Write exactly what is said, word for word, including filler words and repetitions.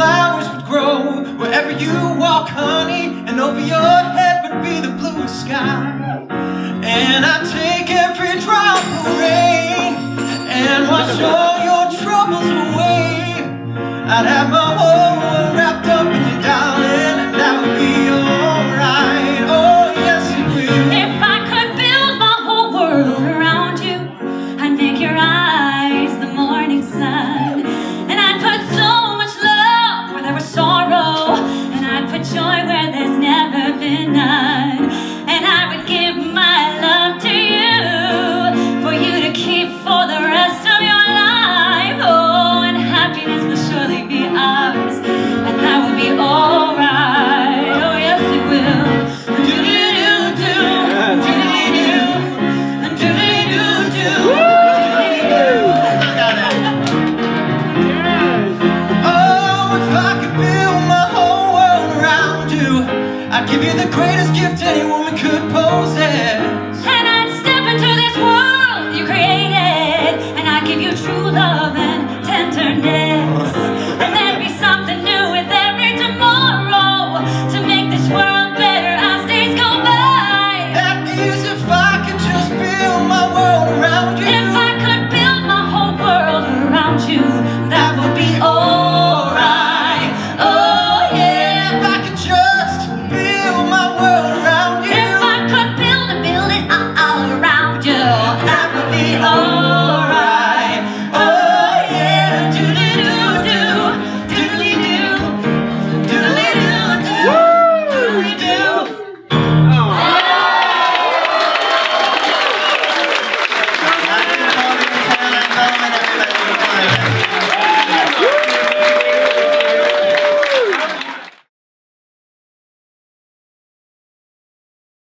flowers would grow wherever you walk, honey, and over your head would be the bluest sky. And I'd take every drop of rain and wash all your troubles away. I'd have my